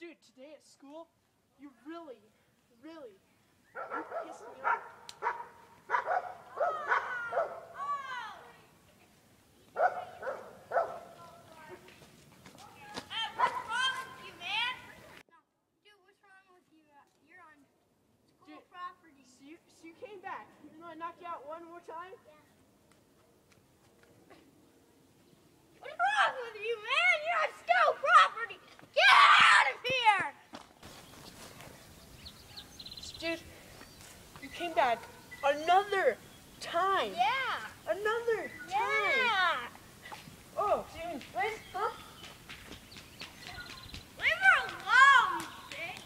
Dude, today at school, you really pissed me off. What's wrong with you, man? Dude, what's wrong with you? You're on school property. So you came back. You know I knocked you out one more time? Yeah. What's wrong with you, man? You're on school property. Get out of here! Dude, you came back another time. Yeah. Another time. Yeah. Oh, dude, wait, huh? Leave her alone, bitch.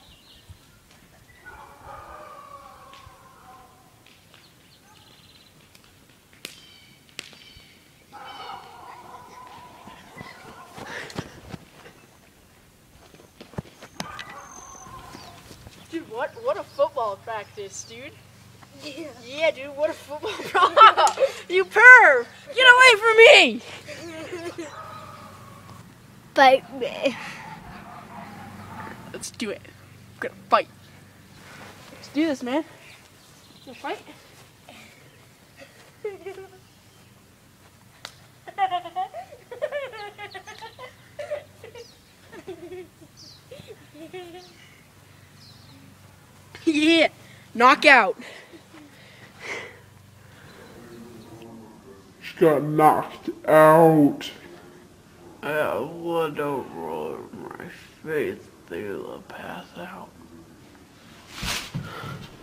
Dude, what a football practice, dude. Yeah. Yeah, dude, what a football practice. You perv! Get away from me! Bite me. Let's do it. We're gonna fight. Let's do this, man. You wanna fight? Yeah! Knockout! She got knocked out. I got blood over all over my face. They will pass out.